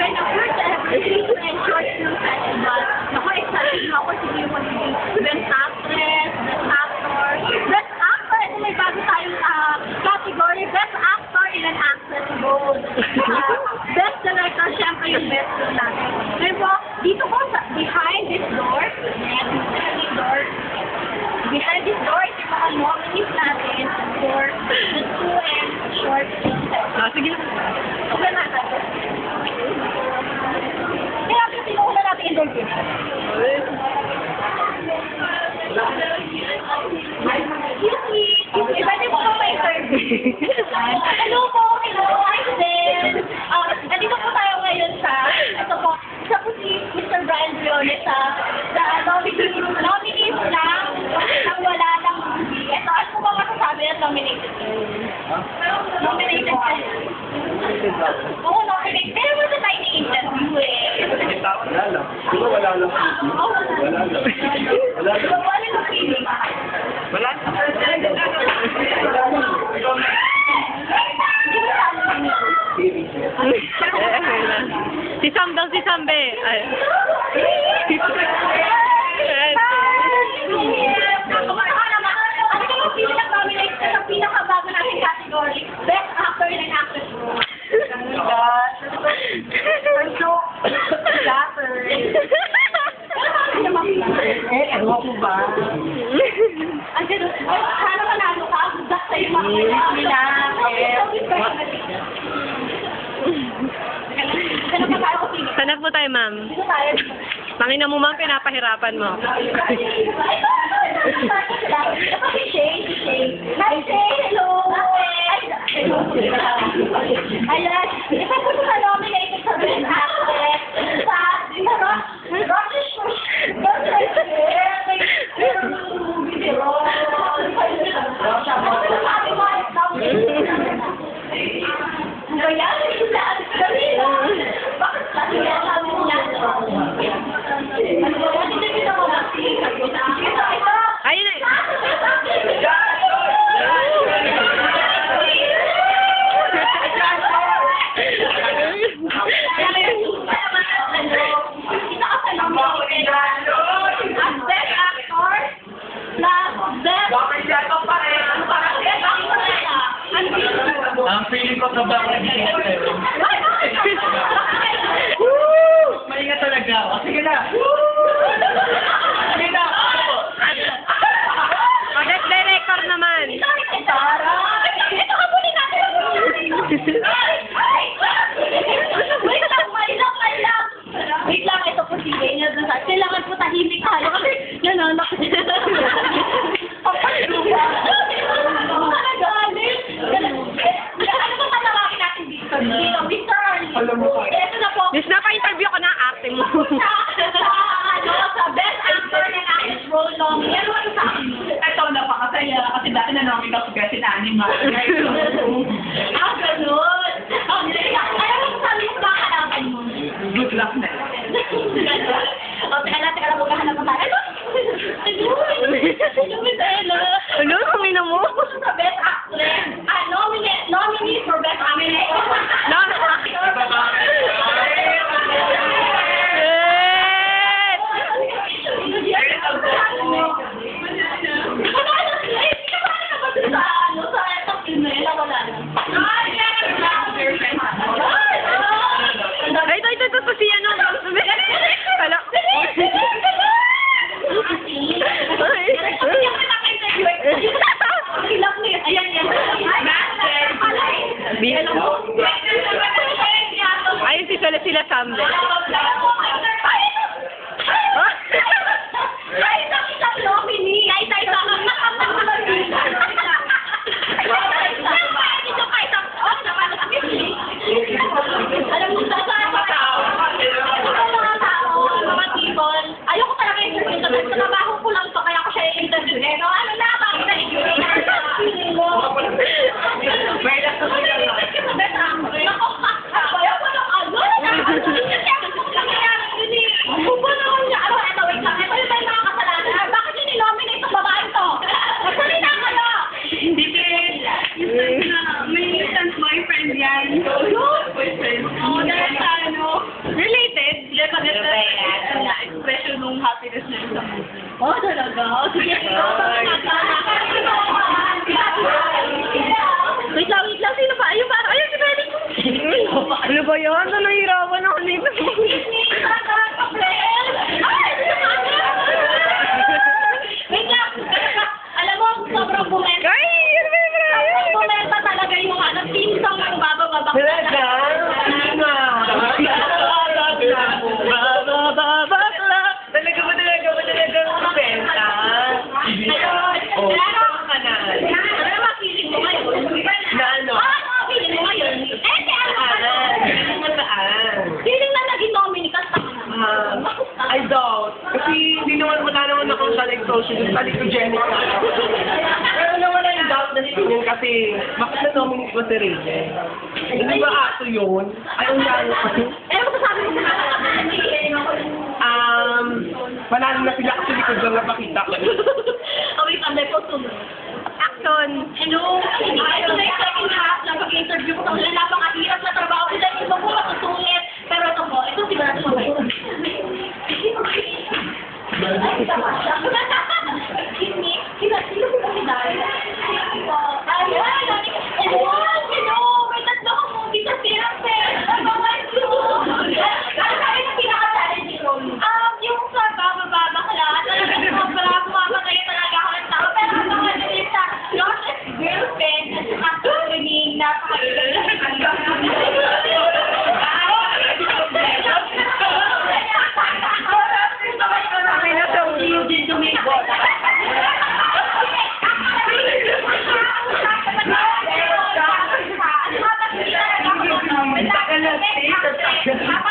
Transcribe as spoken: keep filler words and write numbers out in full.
kind of first celebrity and short film festival. Ako, excited na ako sige yung magiging best actress, best actor, best actor. Ito may bago tayong uh, category, best actor in an actress role. Uh, best director, syempre yung best film natin. Ngayon po, dito po sa behind this door, and behind this door, behind this door, is yung mga nominees natin for the two and short film festival. Ah, sige. Okay na natin. Kaya kasi sinuuna natin yung door film. Excuse me. Iba din po may interview. Hello po. Hello. Hi, Zen. Uh, nandito po tayo ngayon sa, ito po, isa po si Mister Brian Briones sa, sa nominees, nominees lang, ang wala lang movie. Ito, ano po ba masasabi na nominated? Nominated kayo. Oo, nominated. Pero mo sa tayo ni-interview eh. Wala lang. Di ba wala lang? Oo, wala lang. Wala lang. Wala lang. So, ano yung feeling? Wala lang. Si Sam daw, si Sambe. Ay. Ano yung pinaka-nominate sa pinaka-bago nating category? Best actor in an actress role. I'm so flattered. Eh, ano ko ba? Ang gano'n, ay, sana manalo ka, dak sa'yo makita. Nila, Ganun pa tayo kasi. Hanap mo tayo, ma'am. Dito tayo. Tangina mo, ma'am, pinapahirapan mo. Ito si Shay, si Shay. Hi, Shay, hello. Ay, hello. Ayan, isa po sa nominated sa Best Actress. Sa, sa Rock, Rockish, Rockish, Ayun na. Ang feeling ko sa bago na ginagawa. Maingat talaga ako. Sige na. Sige na. Best director naman. Ito ka muli natin. Wait lang, wait lang, wait lang. Wait lang, ito po si Daniel. Kailangan po tahimik tayo kasi nananak. Papaluwa. Ano ka nagalit? Ano ba tatawagin natin dito? Dito, Mister Arlie. Alam mo pa. Ito na po. Miss, napa-interview ko na ang arte mo. Sa, sa, ano, sa best actor na actress role nominee. Ano ang sa akin? Ito, napakasaya. Kasi dati na-nominate ako sa Best in Anima. Ah, ganun. Okay. Alam mo kung sabi mo ba hanapan mo? Good luck na. O, teka lang, teka lang, maghahanap mo tayo. Ano? Ano? Ano, Miss Ella? Ano? Tangina mo? Sa best actress. Ah, nominee, nominee for best actress. No. Ay, ito, ito, ito, ito, si ano? Kala. Ayun si sila sila Sambe. Ay, isang nominee. Ay, isa, isa. Alam mo, sa mga tao, mga tao, mga people, ayoko talaga interview sa sa trabaho ko lang to, kaya ko siya i-interview. Eh, no, ano na, bakit na i-interview? Feeling mo. May lang sa kanya lang. Ayaw ko ng ano, kasi ako kung nangyayari yun eh. Bubo naman niya. Ano, eto, wait lang. Ito yung may mga kasalanan. Bakit yun i-nominate sa babae to? Magsalita kayo! Hindi, may instant boyfriend yan. Boyfriend? Oo, dahil sa ano, Related? Hindi, maganda yung expression ng happiness niya sa movie. Oh, talaga? Oh, sige. Wait lang, wait lang. Sino pa? Ayun, parang, ayun, si Belly. Ano ba yun? Ano nahihirapan ako nito? Wait lang. Alam mo, sobrang bumenta. Ay! Ano ba yun? Sobrang bumenta talaga yung ano, team song ng bababa. Talaga? Hindi nga. Babababakla! Talaga ba talaga ba talaga ang benta? Ayun. Oh, Pero, ka na. ano naman feeling mo ngayon? Na ano? Ah, ano ang feeling mo ngayon? Eh, kaya ano ka na? Mataan. Feeling na naging nominee ka sa Ah, I doubt. Kasi hindi naman, wala naman akong saling social. Saling ko Jenny ka. Pero nawala yung doubt na dito yun kasi bakit na-nominate ko si Rachel? Hindi ba aso yun? Ay, ang gano'n pa yun. Eh, ano sabi mo sa Um, panalo na sila kasi likod lang napakita ko. Oh, wait, ang po sunod. Action! Hello! Ito na yung second half ng pag-interview ko sa kanila. Napakahirap na trabaho. Sila iba po matutulit. Pero ito po, ito si Brad po. Excuse me? Sino sino po kasi dahil? Ayan! Hello! Hello! May tatlo ko po dito siya. Ano ba ito? Ano sabi ng pinaka-challenging role? Um, yung sa bababa ka lang. Talagang sobrang mapatay talaga ako ng tao. Pero ang mga nilip sa Lost Girlfriend at saka Swimming na May nasa ulo din tumibot. Tapos